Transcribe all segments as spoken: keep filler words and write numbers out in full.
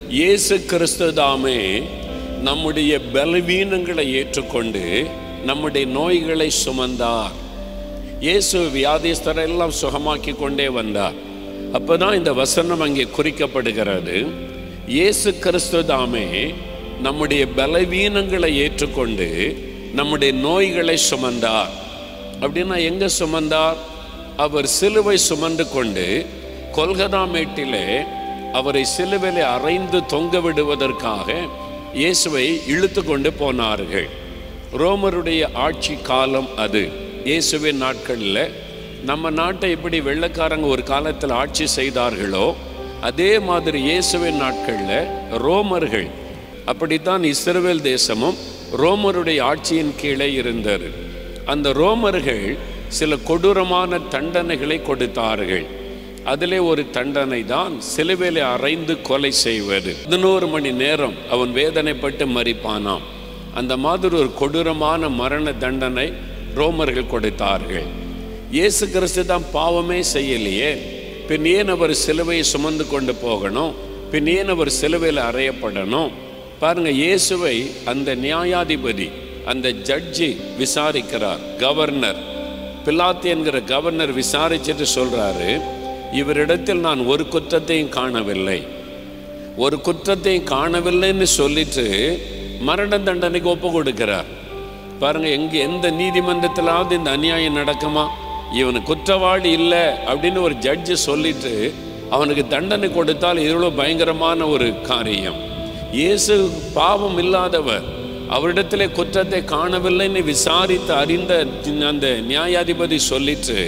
இயேசு கிறிஸ்து தாமே நம்முடைய பலவீனங்களை ஏற்றுக்கொண்டு நம்முடைய நோய்களை சுமந்தார். இயேசு வியாதிஸ்தரை எல்லாம் சுகமாக்கி கொண்டே வந்தார். அப்போதான் இந்த வசனம் அங்கே குறிக்கப்படுகிறது. இயேசு கிறிஸ்து தாமே நம்முடைய பலவீனங்களை ஏற்றுக்கொண்டு நம்முடைய நோய்களை சுமந்தார். அப்படின்னா எங்க சுமந்தார்? அவர் சிலுவை சுமந்து கொண்டு கொல்கதா மேட்டிலே அவரை சிலுவையிலே அறைந்து தொங்க விடுவதற்காக இயேசுவை இழுத்து கொண்டு போனார்கள். ரோமருடைய ஆட்சி காலம் அது. இயேசுவின் நாட்களில் நம்ம நாட்டை இப்படி வெள்ளைக்காரங்க ஒரு காலத்தில் ஆட்சி செய்தார்களோ அதே மாதிரி இயேசுவின் நாட்களில் ரோமர்கள், அப்படித்தான் இஸ்ரவேல் தேசமும் ரோமருடைய ஆட்சியின் கீழே இருந்தது. அந்த ரோமர்கள் சில கொடூரமான தண்டனைகளை கொடுத்தார்கள். அதிலே ஒரு தண்டனை தான் சிலுவையிலே அறைந்து கொலை செய்வது. பதினோரு மணி நேரம் அவன் வேதனைப்பட்டு மரிப்பானாம். அந்த மாதிரி ஒரு கொடூரமான மரண தண்டனை ரோமர்கள் கொடுத்தார்கள். இயேசு கிறிஸ்து தான் பாவமே செய்யலையே, பின் ஏன் அவர் சிலுவையை சுமந்து கொண்டு போகணும்? பின் ஏன் அவர் சிலுவையில் அறையப்படணும்? பாருங்க, இயேசுவை அந்த நியாயாதிபதி, அந்த ஜட்ஜி விசாரிக்கிறார். கவர்னர் பிலாத்து என்கிற கவர்னர் விசாரிச்சுட்டு சொல்றாரு, இவரிடத்தில் நான் ஒரு குற்றத்தையும் காணவில்லை, ஒரு குற்றத்தையும் காணவில்லைன்னு சொல்லிட்டு மரண தண்டனைக்கு ஒப்பு கொடுக்கிறார். பாருங்க, எங்க எந்த நீதிமன்றத்திலாவது இந்த அநியாயம் நடக்குமா? இவனு குற்றவாளி இல்லை அப்படின்னு ஒரு ஜட்ஜு சொல்லிட்டு அவனுக்கு தண்டனை கொடுத்தால் இவ்வளோ பயங்கரமான ஒரு காரியம். இயேசு பாவம் இல்லாதவர், அவரிடத்திலே குற்றத்தை காணவில்லைன்னு விசாரித்து அறிந்த அந்த நியாயாதிபதி சொல்லிட்டு,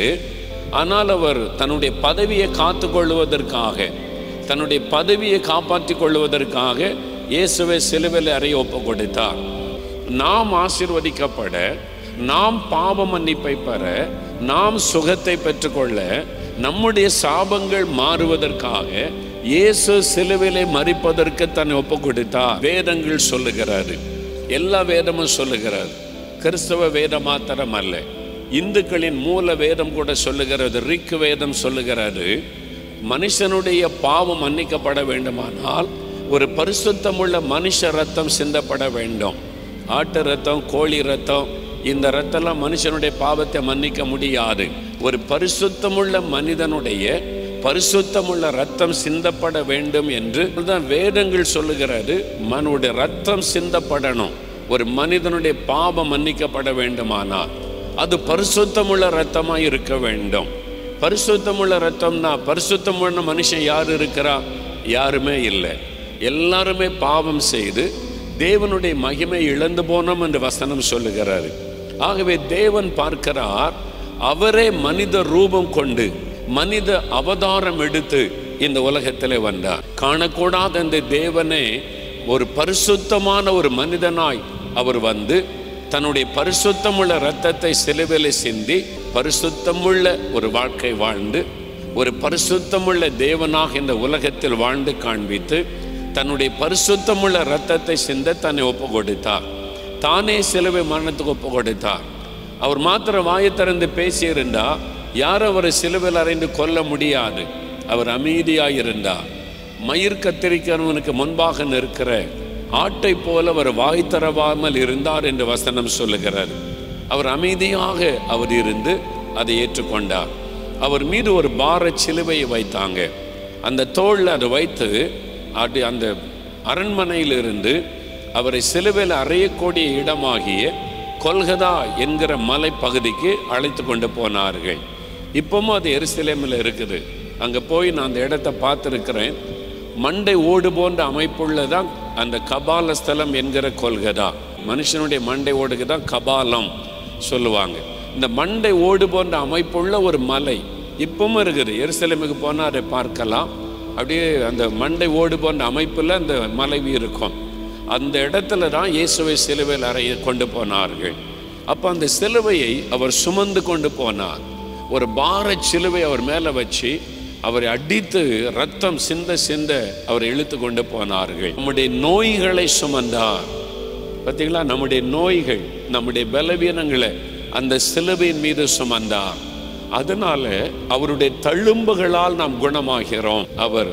ஆனால் அவர் தன்னுடைய பதவியை காத்து கொள்வதற்காக, தன்னுடைய பதவியை காப்பாற்றி கொள்வதற்காக இயேசுவை சிலுவையில் அறைய ஒப்பு கொடுத்தார். நாம் ஆசீர்வதிக்கப்பட, நாம் பாவ மன்னிப்பை பெற, நாம் சுகத்தை பெற்றுக்கொள்ள, நம்முடைய சாபங்கள் மாறுவதற்காக இயேசு சிலுவையிலே மரிப்பதற்கு தன்னை ஒப்பு கொடுத்தார். வேதங்கள் சொல்லுகிறாரு, எல்லா வேதமும் சொல்லுகிறார். கிறிஸ்தவ வேதம் மாத்திரம் அல்ல, இந்துக்களின் மூல வேதம் கூட சொல்லுகிறது. ரிக் வேதம் சொல்லுகிறது, மனுஷனுடைய பாவம் மன்னிக்கப்பட வேண்டுமானால் ஒரு பரிசுத்தமுள்ள மனுஷ ரத்தம் சிந்தப்பட வேண்டும். ஆட்டு ரத்தம், கோழி ரத்தம், இந்த ரத்தம்லாம் மனுஷனுடைய பாவத்தை மன்னிக்க முடியாது. ஒரு பரிசுத்தமுள்ள மனிதனுடைய பரிசுத்தமுள்ள ரத்தம் சிந்தப்பட வேண்டும் என்று தான் வேதங்கள் சொல்லுகிறது. மனுடைய ரத்தம் சிந்தப்படணும். ஒரு மனிதனுடைய பாவம் மன்னிக்கப்பட வேண்டுமானால் அது பரிசுத்தமுள்ள ரத்தமாக இருக்க வேண்டும். பரிசுத்தமுள்ள ரத்தம்னா, பரிசுத்தமுள்ள மனுஷன் யார் இருக்கிறா? யாருமே இல்லை. எல்லாருமே பாவம் செய்து தேவனுடைய மகிமை இழந்து போனோம் என்று வசனம் சொல்லுகிறாரு. ஆகவே தேவன் பார்க்கிறார், அவரே மனித ரூபம் கொண்டு மனித அவதாரம் எடுத்து இந்த உலகத்திலே வந்தார். காணக்கூடாத இந்த தேவனே ஒரு பரிசுத்தமான ஒரு மனிதனாய் அவர் வந்து தன்னுடைய பரிசுத்தமுள்ள இரத்தத்தை சிலுவையிலே சிந்தி பரிசுத்தமுள்ள ஒரு வாழ்க்கை வாழ்ந்து ஒரு பரிசுத்தமுள்ள தேவனாக இந்த உலகத்தில் வாழ்ந்து காண்பித்து தன்னுடைய பரிசுத்தமுள்ள இரத்தத்தை சிந்த தன்னை ஒப்பு கொடுத்தார். தானே சிலுவை மரணத்துக்கு ஒப்பு கொடுத்தார். அவர் மாத்திர வாயை திறந்து பேசியிருந்தா யாரும் அவரை சிலுவையில் அறைந்து கொல்ல முடியாது. அவர் அமைதியாயிருந்தார். மயிர் கத்திரிக்கிறவனுக்கு முன்பாக நிற்கிற ஆட்டை போல அவர் வாய் தரவாமல் இருந்தார் என்று வசனம் சொல்லுகிறார். அவர் அமைதியாக அவர் இருந்து அதை ஏற்றுக்கொண்டார். அவர் மீது ஒரு பார சிலுவையை வைத்தாங்க. அந்த தோளில் அதை வைத்து அது அந்த அரண்மனையிலிருந்து அவரை சிலுவையில் அறையக்கூடிய இடமாகிய கொல்கதா என்கிற மலை பகுதிக்கு அழைத்து கொண்டு போனார்கள். இப்பவும் அது எருசலேமில் இருக்குது. அங்கே போய் நான் அந்த இடத்த பார்த்துருக்கிறேன். மண்டை ஓடு போன்ற அமைப்புள்ளதான் அந்த கபால ஸ்தலம் என்கிற கொல்கதா. மனுஷனுடைய மண்டை ஓடுக்கு தான் கபாலம் சொல்லுவாங்க. இந்த மண்டை ஓடு போன்ற அமைப்புள்ள ஒரு மலை இப்பவும் இருக்குது. எருசலேமுக்கு போனால் அதை பார்க்கலாம். அப்படியே அந்த மண்டை ஓடு போன்ற அமைப்பில் அந்த மலைவி இருக்கும். அந்த இடத்துல தான் இயேசுவை சிலுவையில் அறைய கொண்டு போனார்கள். அப்போ அந்த சிலுவையை அவர் சுமந்து கொண்டு போனார். ஒரு பார சிலுவை அவர் மேலே வச்சு அவரை அடித்து ரத்தம் சிந்த சிந்த அவர் இழுத்து கொண்டு போனார்கள். நம்முடைய நோய்களை சுமந்தார். பார்த்தீங்களா, நம்முடைய நோய்கள், நம்முடைய பலவீனங்களை அந்த சிலுவையின் மீது சுமந்தார். அதனால அவருடைய தழும்புகளால் நாம் குணமாகிறோம். அவர்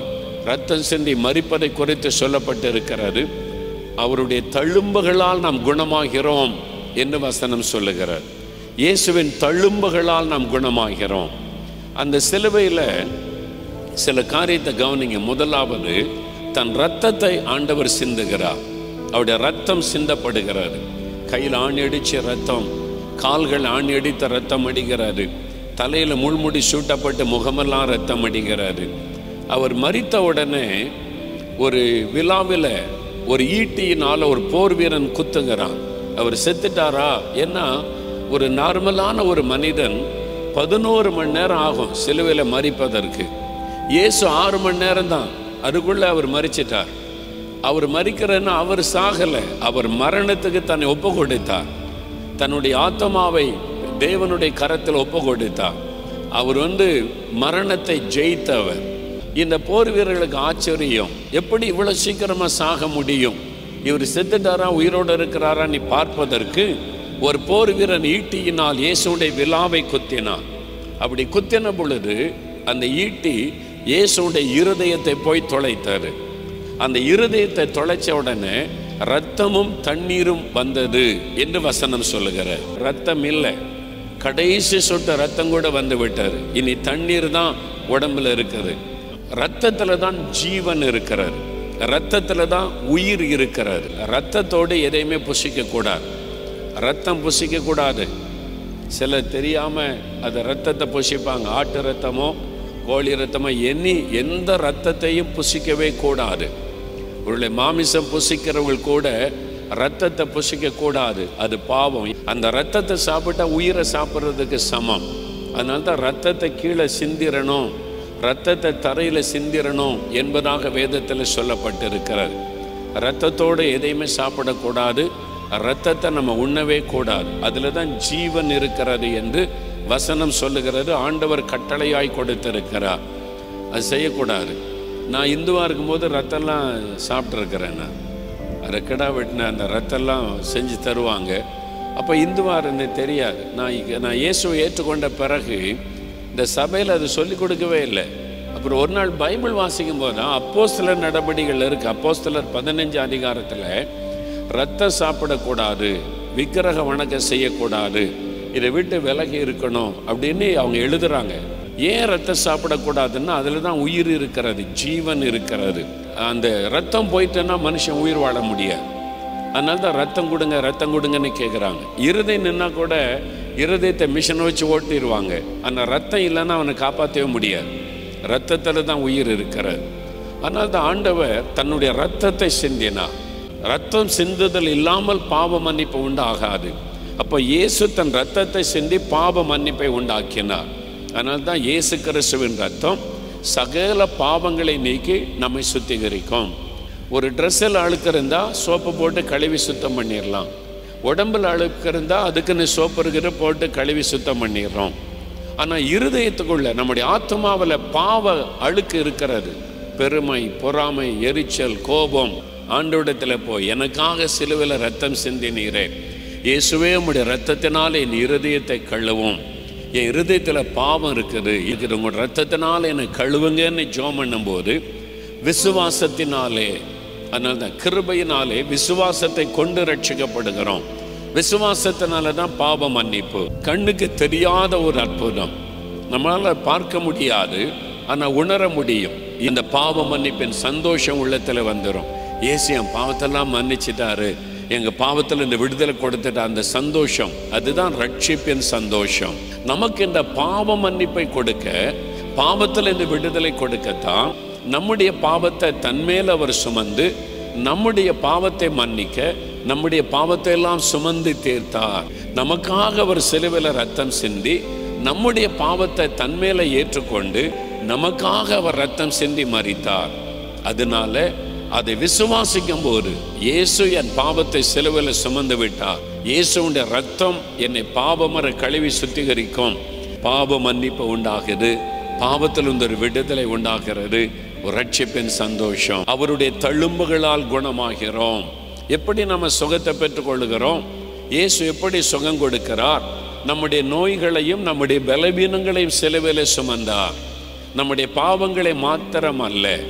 ரத்தம் சிந்தி மரிப்பதை குறித்து சொல்லப்பட்டு இருக்கிறது. அவருடைய தழும்புகளால் நாம் குணமாகிறோம் என்று வசனம் சொல்லுகிறார். இயேசுவின் தழும்புகளால் நாம் குணமாகிறோம். அந்த சிலுவையில் சில காரியத்தை கவனிங்க. முதலாவது, தன் ரத்தத்தை ஆண்டவர் சிந்துகிறார். அவருடைய ரத்தம் சிந்தப்படுகிறது. கையில் ஆணி அடித்த ரத்தம், கால்கள் ஆணி அடித்த ரத்தம் அடிக்கிறாரு. தலையில் முள்முடி சூட்டப்பட்டு முகமெல்லாம் ரத்தம் அடிக்கிறாரு. அவர் மரித்த உடனே ஒரு விழாவில் ஒரு ஈட்டியினால் ஒரு போர் வீரன் குத்துங்கிறான். அவர் செத்துட்டாரா? ஏன்னா ஒரு நார்மலான ஒரு மனிதன் பதினோரு மணி நேரம் ஆகும் சிலுவையில் மரிப்பதற்கு. இயேசு ஆறு மணி நேரம் தான், அதுக்குள்ளே அவர் மரிச்சிட்டார். அவர் மரிக்கிறன்னா அவர் சாகலை, அவர் மரணத்துக்கு தன்னை ஒப்பு கொடுத்தார். தன்னுடைய ஆத்மாவை தேவனுடைய கரத்தில் ஒப்பு கொடுத்தார். அவர் வந்து மரணத்தை ஜெயித்தவர். இந்த போர் வீரர்களுக்கு ஆச்சரியம், எப்படி இவ்வளோ சீக்கிரமாக சாக முடியும்? இவர் செத்துட்டாரா உயிரோடு இருக்கிறாரா நீ பார்ப்பதற்கு ஒரு போர் வீரன் ஈட்டியினால் இயேசுடைய விழாவை குத்தினான். அப்படி குத்தின பொழுது அந்த ஈட்டி இயேசுடைய இருதயத்தை போய் தொலைத்தாரு. அந்த இருதயத்தை தொலைச்ச உடனே ரத்தமும் தண்ணீரும் வந்தது என்று வசனம் சொல்லுகிறார். ரத்தம் இல்லை, கடைசி சொட்ட ரத்தம் கூட வந்து விட்டார். இனி தண்ணீர் தான் உடம்புல இருக்குது. ரத்தத்தில் தான் ஜீவன் இருக்கிறார், ரத்தத்தில் தான் உயிர் இருக்கிறார். ரத்தத்தோடு எதையுமே புசிக்க கூடாது, ரத்தம் புசிக்க கூடாது. சிலர் தெரியாமல் அதை ரத்தத்தை புசிப்பாங்க. ஆட்டு ரத்தமோ கோழி ரத்தமோ எண்ணி எந்த ரத்தத்தையும் புசிக்கவே கூடாது. உங்களுடைய மாமிசம் புசிக்கிறவங்க கூட ரத்தத்தை புசிக்க கூடாது, அது பாவம். அந்த ரத்தத்தை சாப்பிட்டா உயிரை சாப்பிட்றதுக்கு சமம். அதனால தான் ரத்தத்தை கீழே சிந்திரணும், ரத்தத்தை தரையில் சிந்திரணும் என்பதாக வேதத்தில் சொல்லப்பட்டிருக்கிறது. ரத்தத்தோடு எதையுமே சாப்பிடக்கூடாது, ரத்தத்தை நம்ம உண்ணவே கூடாது. அதில் தான் ஜீவன் இருக்கிறது என்று வசனம் சொல்லுகிறது. ஆண்டவர் கட்டளையாய் கொடுத்திருக்கிறார், அது செய்யக்கூடாது. நான் இந்துவாக இருக்கும்போது ரத்தம்லாம் சாப்பிட்ருக்கிறேன். நான் அதை கிடா வெட்டின அந்த ரத்தம்லாம் செஞ்சு தருவாங்க. அப்போ இந்துவாக இருந்தேன், தெரியாது. நான் நான் இயேசுவை ஏற்றுக்கொண்ட பிறகு இந்த சபையில் அது சொல்லிக் கொடுக்கவே இல்லை. அப்புறம் ஒரு நாள் பைபிள் வாசிக்கும் போது தான் அப்போஸ்தலர் நடபடிகள் இருக்குது. அப்போஸ்தலர் பதினஞ்சு அதிகாரத்தில் ரத்தம் சாப்பிடக்கூடாது, விக்கிரக வணக்கம் செய்யக்கூடாது, இதை விட்டு விலகி இருக்கணும் அப்படின்னு அவங்க எழுதுறாங்க. ஏன் ரத்தம் சாப்பிடக்கூடாதுன்னா அதில் தான் உயிர் இருக்கிறது, ஜீவன் இருக்கிறது. அந்த ரத்தம் போயிட்டேன்னா மனுஷன் உயிர் வாழ முடியாது. அதனால தான் ரத்தம் கொடுங்க ரத்தம் கொடுங்கன்னு கேட்குறாங்க. இருதயம் நின்னா கூட இருதயத்தை மிஷினை வச்சு ஓட்டிடுவாங்க. ஆனால் ரத்தம் இல்லைன்னா அவனை காப்பாற்றவே முடியாது. ரத்தத்தில் தான் உயிர் இருக்கிறது. அதனால தான் ஆண்டவர் தன்னுடைய ரத்தத்தை சிந்தினார். ரத்தம் சிந்துதல் இல்லாமல் பாவ மன்னிப்பு உண்டாகாது. அப்போ இயேசு தன் ரத்தத்தை சிந்தி பாவ மன்னிப்பை உண்டாக்கினார். அதனால தான் இயேசு கிறிஸ்துவின் ரத்தம் சகல பாவங்களை நீக்கி நம்மை சுத்திகரிக்கும். ஒரு ட்ரெஸ்ஸில் அழுக்கு இருந்தால் சோப்பு போட்டு கழுவி சுத்தம் பண்ணிடலாம். உடம்பில் அழுக்கு இருந்தால் அதுக்குன்னு சோப்பு இருக்கிற போட்டு கழுவி சுத்தம் பண்ணிடுறோம். ஆனால் இருதயத்துக்குள்ள நம்முடைய ஆத்மாவில் பாவ அழுக்கு இருக்கிறது. பெருமை, பொறாமை, எரிச்சல், கோபம். ஆண்டவரிடத்தில் போய் எனக்காக சிலுவையில் ரத்தம் சிந்தினீரே, இயேசுவே உம்முடைய ரத்தத்தினால் என் இருதயத்தை கழுவும், என் இருதயத்தில் பாவம் இருக்குது, இது உங்களோட ரத்தத்தினால் என்னை கழுவுங்கன்னு ஜெபம் பண்ணும்போது விசுவாசத்தினாலே, அதனால தான் கிருபையினாலே விசுவாசத்தை கொண்டு ரட்சிக்கப்படுகிறோம். விசுவாசத்தினால தான் பாவ மன்னிப்பு. கண்ணுக்கு தெரியாத ஒரு அற்புதம், நம்மளால் பார்க்க முடியாது, ஆனால் உணர முடியும். இந்த பாவ மன்னிப்பின் சந்தோஷம் உள்ளத்தில் வந்துடும். இயேசு என் பாவத்தெல்லாம் மன்னிச்சிட்டாரு, எங்கள் பாவத்தில் இந்த விடுதலை கொடுத்துட்ட அந்த சந்தோஷம், அதுதான் ரட்சிப்பின் சந்தோஷம். நமக்கு இந்த பாவ மன்னிப்பை கொடுக்க, பாவத்தில் இந்த விடுதலை கொடுக்கத்தான் நம்முடைய பாவத்தை தன்மேல் அவர் சுமந்து நம்முடைய பாவத்தை மன்னிக்க நம்முடைய பாவத்தை எல்லாம் சுமந்து தீர்த்தார். நமக்காக அவர் சிலுவையில் ரத்தம் சிந்தி நம்முடைய பாவத்தை தன்மேல ஏற்றுக்கொண்டு நமக்காக அவர் ரத்தம் சிந்தி மரித்தார். அதனால அதை விசுவாசிக்கும் போது இயேசு என் பாவத்தை சிலுவையில் சுமந்து விட்டார், இயேசுடைய ரத்தம் என்னை பாவமர கழுவி சுத்திகரிக்கும், பாவ மன்னிப்பு உண்டாகுது, பாவத்தில் ஒரு விடுதலை உண்டாகிறது, ஒரு ரட்சிப்பின் சந்தோஷம். அவருடைய தழும்புகளால் குணமாகிறோம். எப்படி நம்ம சுகத்தை பெற்றுக்கொள்கிறோம்? இயேசு எப்படி சுகம் கொடுக்கிறார்? நம்முடைய நோய்களையும் நம்முடைய பலவீனங்களையும் சிலுவையில் சுமந்தார். நம்முடைய பாவங்களை மாத்திரம் அல்ல,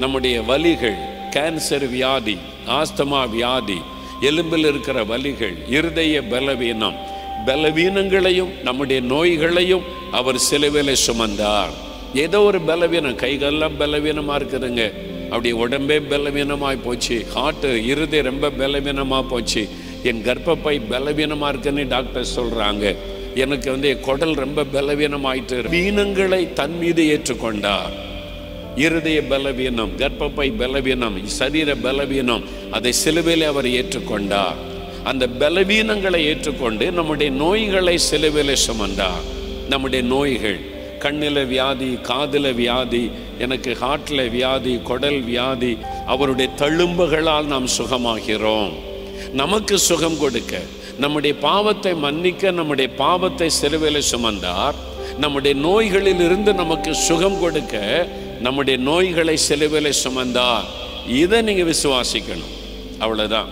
நம்முடைய வலிகள், கேன்சர் வியாதி, ஆஸ்துமா வியாதி, எலும்பில் இருக்கிற வலிகள், இருதய பலவீனம், பலவீனங்களையும் நம்முடைய நோய்களையும் அவர் சிலுவையிலே சுமந்தார். ஏதோ ஒரு பலவீனம், கைகளெல்லாம் பலவீனமாக இருக்குதுங்க, அப்படி உடம்பே பலவீனமாய் போச்சு, ஹார்ட்டு இருதயம் ரொம்ப பலவீனமாக போச்சு, என் கர்ப்பப்பை பலவீனமாக இருக்குன்னு டாக்டர் சொல்கிறாங்க, எனக்கு வந்து குடல் ரொம்ப பலவீனமாயிட்டு. வீனங்களை தன் மீது ஏற்றுக்கொண்டார். இருதய பலவீனம், கர்ப்பப்பை பலவீனம், சரீர பலவீனம், அதை சிலுவையில் அவர் ஏற்றுக்கொண்டார். அந்த பலவீனங்களை ஏற்றுக்கொண்டு நம்முடைய நோய்களை சிலுவையில் சுமந்தார். நம்முடைய நோய்கள், கண்ணில் வியாதி, காதில் வியாதி, எனக்கு ஹார்ட்டில் வியாதி, குடல் வியாதி, அவருடைய தழும்புகளால் நாம் சுகமாகிறோம். நமக்கு சுகம் கொடுக்க, நம்முடைய பாவத்தை மன்னிக்க நம்முடைய பாவத்தை சிலுவையில் சுமந்தார். நம்முடைய நோய்களில் இருந்து நமக்கு சுகம் கொடுக்க நம்முடைய நோய்களை சிலுவையில் சுமந்தார். இதை நீங்கள் விசுவாசிக்கணும், அவ்வளோதான்.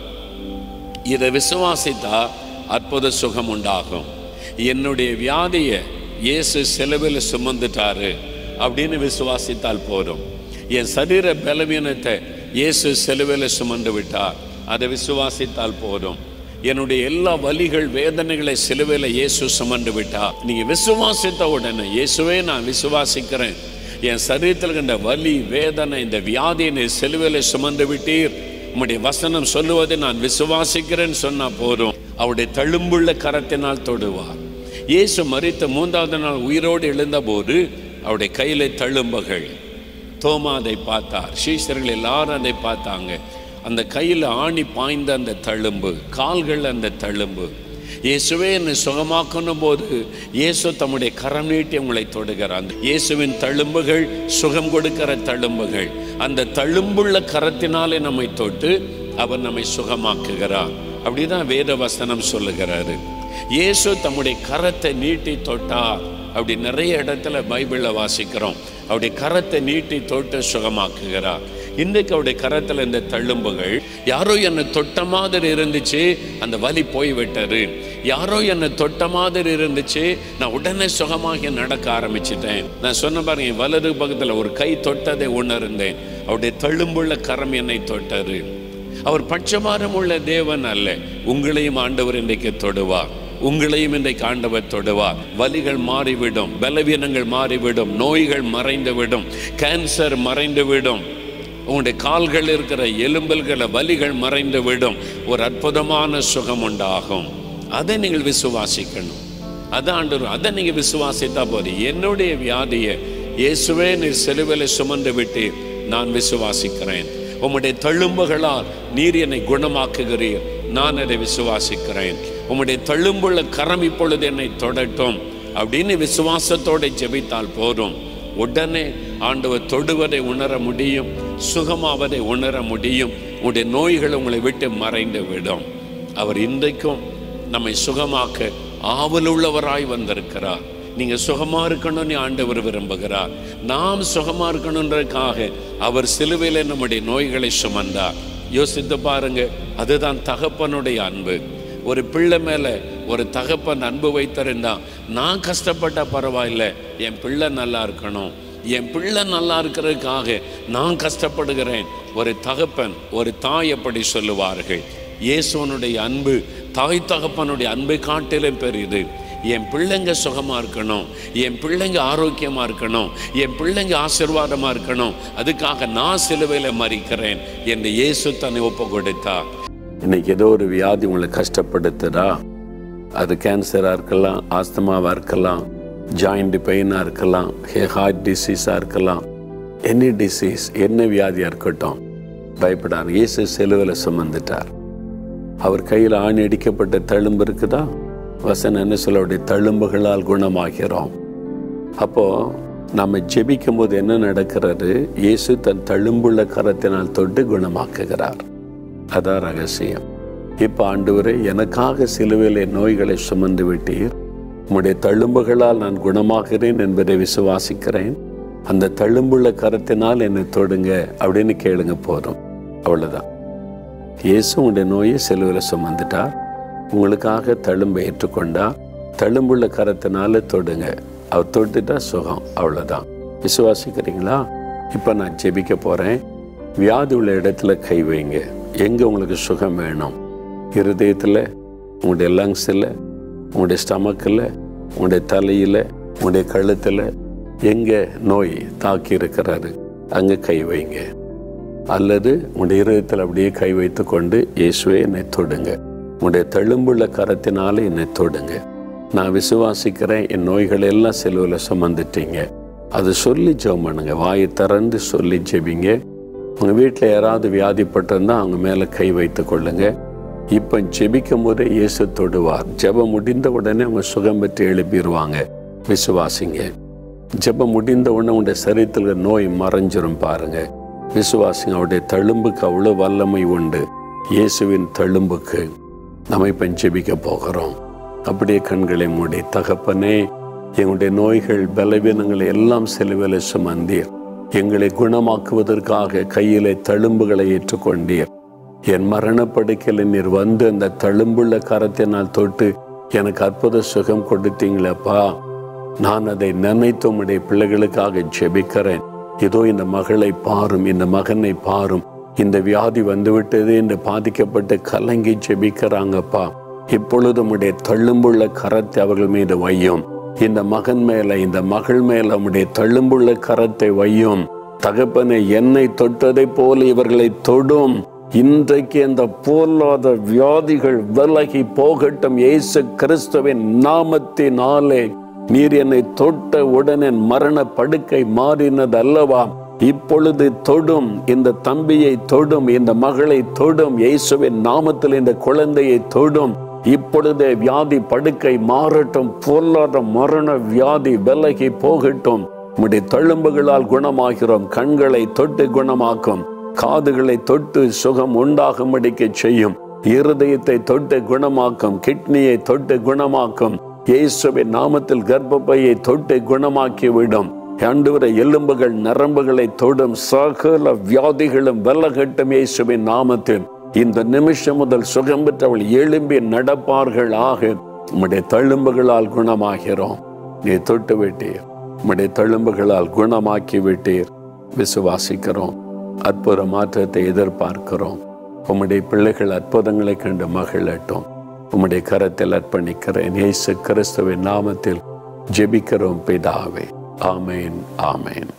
இதை விசுவாசித்தா அற்புத சுகம் உண்டாகும். என்னுடைய வியாதியை இயேசு சிலுவையில் சுமந்துட்டாரு அப்படின்னு விசுவாசித்தால் போதும். என் சரீர பலவீனத்தை இயேசு சிலுவையில் சுமந்து விட்டார், அதை விசுவாசித்தால் போதும். என்னுடைய எல்லா வலிகள், வேதனைகளை சிலுவையில் இயேசு சுமந்து விட்டார். நீங்கள் விசுவாசித்த உடனே, இயேசுவே நான் விசுவாசிக்கிறேன், என் சரீரத்தில் கண்ட வலி, வேதனை, இந்த வியாதியை சிலுவையில் சுமந்து விட்டீர், உம்முடைய வசனம் சொல்லுவதை நான் விசுவாசிக்கிறேன்னு சொன்னால் போதும். அவருடைய தழும்புள்ள கரத்தினால் தொடுவார். இயேசு மரித்த மூன்றாவது நாள் உயிரோடு எழுந்தபோது அவருடைய கையில் தழும்புகள். தோமா அதை பார்த்தார், சீஷர்கள் எல்லாரும் அதை பார்த்தாங்க. அந்த கையில் ஆணி பாய்ந்த அந்த தழும்பு, கால்கள் அந்த தழும்பு. இயேசுவே என்னை சுகமாக்கணும் போது இயேசு தம்முடைய கரம் நீட்டி உங்களை தொடுகிறார். இயேசுவின் தழும்புகள் சுகம் கொடுக்கிற தழும்புகள். அந்த தழும்புள்ள கரத்தினாலே நம்மை தொட்டு அவர் நம்மை சுகமாக்குகிறார். அப்படிதான் வேத வசனம் சொல்லுகிறாரு. இயேசு தம்முடைய கரத்தை நீட்டி தொட்டார். அப்படி நிறைய இடத்துல பைபிளில் வாசிக்கிறோம். அவருடைய கரத்தை நீட்டி தொட்டு சுகமாக்குகிறார். இன்றைக்கு அவருடைய கரத்தில் இந்த தழும்புகள், யாரோ என்னை தொட்ட மாதிரி இருந்துச்சு, அந்த வலி போய்விட்டது. யாரோ என்னை தொட்ட மாதிரி இருந்துச்சு, நான் உடனே சுகமாக நடக்க ஆரம்பிச்சிட்டேன். நான் சொன்ன பாருங்க, வலது பக்கத்தில் ஒரு கை தொட்டதை உணர்ந்தேன். அவருடைய தழும்புள்ள கரம் என்னை தொட்டது. அவர் பட்சபாரம் உள்ள தேவன் அல்ல. உங்களையும் ஆண்டவர் இன்றைக்கு தொடுவார். உங்களையும் இன்றைக்கு ஆண்டவர் தொடுவார். வலிகள் மாறிவிடும், பலவீனங்கள் மாறிவிடும், நோய்கள் மறைந்துவிடும், கேன்சர் மறைந்துவிடும், உங்களுடைய கால்கள் இருக்கிற எலும்பல்களை வலிகள் மறைந்து விடும். ஒரு அற்புதமான சுகம் உண்டாகும். அதை நீங்கள் விசுவாசிக்கணும். அதான் ஆண்டவர், அதை நீங்கள் விசுவாசித்தா போதும். என்னுடைய வியாதியை இயேசுவே நீர் சிலுவையில் சுமந்து விட்டு நான் விசுவாசிக்கிறேன். உம்முடைய தழும்புகளால் நீர் என்னை குணமாக்குகிறீர், நான் அதை விசுவாசிக்கிறேன். உம்முடைய தழும்புள்ள கரம் இப்பொழுது என்னை தொடட்டும் அப்படின்னு விசுவாசத்தோடு ஜெபித்தால் போதும். உடனே ஆண்டவர் தொடுவதை உணர முடியும், சுகமாவதை உணர முடியும். உங்களுடைய நோய்கள் உங்களை விட்டு மறைந்து விடும். அவர் இன்றைக்கும் நம்மை சுகமாக்க ஆவலுள்ளவராய் வந்திருக்கிறார். நீங்க சுகமா இருக்கணும்னு ஆண்டவர் விரும்புகிறார். நாம் சுகமா இருக்கணுன்றதுக்காக அவர் சிலுவையில் நம்முடைய நோய்களை சுமந்தார். யோசித்து பாருங்க, அதுதான் தகப்பனுடைய அன்பு. ஒரு பிள்ளை மேல ஒரு தகப்பன் அன்பு வைத்திருந்தா, நான் கஷ்டப்பட்ட பரவாயில்ல, என் பிள்ளை நல்லா இருக்கணும், என் பிள்ளை நல்லா இருக்கிறதுக்காக நான் கஷ்டப்படுகிறேன். ஒரு தகப்பன், ஒரு தாய் எப்படி சொல்லுவார்கள்? இயேசுவனுடைய அன்பு தாய் தகப்பனுடைய அன்பை காட்டிலும் பெரியது. என் பிள்ளைங்க சுகமா இருக்கணும், என் பிள்ளைங்க ஆரோக்கியமா இருக்கணும், என் பிள்ளைங்க ஆசீர்வாதமா இருக்கணும், அதுக்காக நான் சிலுவையில் மரிக்கிறேன் என்று இயேசு தன்னை ஒப்பு கொடுத்தார். இன்னைக்கு ஏதோ ஒரு வியாதி உங்களை கஷ்டப்படுத்துதா? அது கேன்சராக இருக்கலாம், ஆஸ்துமாவாக இருக்கலாம், ஜாயிண்ட் பெயினாக இருக்கலாம், ஹார்ட் டிசீஸாக இருக்கலாம், எனி டிசீஸ், என்ன வியாதியாக இருக்கட்டும், பயப்படார். இயேசு சிலுவையில் சுமந்துட்டார். அவர் கையில் ஆணி அடிக்கப்பட்ட தழும்பு இருக்குதா? வசனம் என்ன சொல்ல? அவருடைய தழும்புகளால் குணமாகிறோம். அப்போது நம்ம ஜெபிக்கும் போது என்ன நடக்கிறது? இயேசு தன் தழும்புள்ள கரத்தினால் தொட்டு குணமாக்குகிறார். அதான் ரகசியம். இப்போ ஆண்டவரே, எனக்காக சிலுவையிலே நோய்களை சுமந்து விட்டீர், உம்முடைய தழும்புகளால் நான் குணமாகிறேன் என்பதை விசுவாசிக்கிறேன், அந்த தழும்புள்ள கரத்தினால் என்னை தொடுங்க அப்படின்னு கேளுங்க, போதும். அவ்வளோதான். இயேசு உங்களுடைய நோயை சிலுவையில் சுமந்துட்டார், உங்களுக்காக தழும்பை ஏற்றுக்கொண்டார், தழும்புள்ள கரத்தினால தொடுங்க, அவர் தொட்டுட்டா சுகம். அவ்வளோதான். விசுவாசிக்கிறீங்களா? இப்போ நான் ஜெபிக்க போகிறேன். வியாதி உள்ள இடத்துல கை வைங்க. எங்கே உங்களுக்கு சுகம் வேணும்? இருதயத்தில், உங்களுடைய லங்ஸில், உங்களுடைய ஸ்டமக்கில், உங்களுடைய தலையில், உங்களுடைய கழுத்தில் எங்கே நோய் தாக்கி இருக்கிறாரு அங்கே கை வைங்க. அல்லது உங்களுடைய இருதயத்தில் அப்படியே கை வைத்து கொண்டு, இயேசுவே என்னை தொடுங்க, உங்களுடைய தழும்புள்ள கரத்தினால என்னை தொடுங்க, நான் விசுவாசிக்கிறேன், என் நோய்கள் எல்லாம் சிலுவையில் சுமந்துட்டீங்க. அது சொல்லி ஜெபம் பண்ணுங்க. வாயை திறந்து சொல்லி ஜெபிங்க. உங்கள் வீட்டில் யாராவது வியாதிப்பட்டிருந்தால் அவங்க மேலே கை வைத்து கொள்ளுங்க. இப்போ ஜெபிக்கும் போதே இயேசு தொடுவார். ஜெபம் முடிந்த உடனே அவங்க சுகம் பெற்று எழுப்பிடுவாங்க. விசுவாசிங்க. ஜெபம் முடிந்த உடனே உங்களுடைய சரீரத்தில் நோய் மறைஞ்சிரும் பாருங்க. விசுவாசிங்க. அவருடைய தழும்புக்கு அவ்வளோ வல்லமை உண்டு. இயேசுவின் தழும்புக்கு நம்ம இப்போ ஜெபிக்க போகிறோம். அப்படியே கண்களை மூடி, தகப்பனே, எங்களுடைய நோய்கள் பலவீனங்களை எல்லாம் சிலுவையில் சுமந்தீர். எங்களை குணமாக்குவதற்காக கையிலே தழும்புகளை ஏற்றுக்கொண்டீர். என் மரணப்படுக்கையில் நீர் வந்து அந்த தழும்புள்ள கரத்தினால் தொட்டு எனக்கு அற்புத சுகம் கொடுத்தீங்களப்பா. நான் அதை நினைத்து உம்முடைய பிள்ளைகளுக்காக ஜெபிக்கிறேன். இதோ இந்த மகளை பாரும், இந்த மகனை பாரும், இந்த வியாதி வந்துவிட்டது என்று பாதிக்கப்பட்டு கலங்கி ஜெபிக்கிறாங்கப்பா. இப்பொழுது உம்முடைய தழும்புள்ள கரத்தை அவர்கள் மீது வையும். இந்த மகன் மேல, இந்த மகள் மேல உம்முடைய தழும்புள்ள கரத்தை வையும். தகப்பனை, என்னை தொட்டதை போல இவர்களை தொடும். இன்றைக்கு இந்த பொல்லாத வியாதிகள் விலகி போகட்டும். இயேசு கிறிஸ்துவின் நாமத்தினாலே நீர் என்னை தொட்ட உடனே மரண படுக்கை மாறினது அல்லவா? இப்பொழுது தொடும், இந்த தம்பியை தொடும், இந்த மகளை தொடும். இயேசுவின் நாமத்தில் இந்த குழந்தையை தொடும். இப்பொழுதே வியாதி படுக்கை மாறட்டும். பொல்லாத மரண வியாதி விலகி போகட்டும். உம்முடைய தழும்புகளால் குணமாகிறோம். கண்களை தொட்டு குணமாக்கும், காதுகளை தொட்டு சுகம் உண்டாகும்படிக்கு செய்யும், இருதயத்தை தொட்டு குணமாக்கும், கிட்னியை தொட்டு குணமாக்கும். இயேசுவின் நாமத்தில் கர்ப்பப்பையை தொட்டு குணமாக்கி விடும். ஆண்டவரே, எலும்புகள் நரம்புகளை தொடும். சகல வியாதிகளும் விலகட்டும் இயேசுவின் நாமத்தில். இந்த நிமிஷம் முதல் சுகம் பெற்றவள் எழும்பி நடப்பார்கள் ஆக. உம்முடைய தழும்புகளால் குணமாகிறோம். நீ தொட்டு விட்டீர், உம்முடைய தழும்புகளால் குணமாக்கி விட்டீர். விசுவாசிக்கிறோம். அற்புத மாற்றத்தை எதிர்பார்க்கிறோம். உம்முடைய பிள்ளைகள் அற்புதங்களை கண்டு மகிழட்டும். உம்முடைய கரத்தில் அர்ப்பணிக்கிறேன். இயேசு கிறிஸ்துவின் நாமத்தில் ஜெபிக்கிறோம் பிதாவே. ஆமேன், ஆமேன்.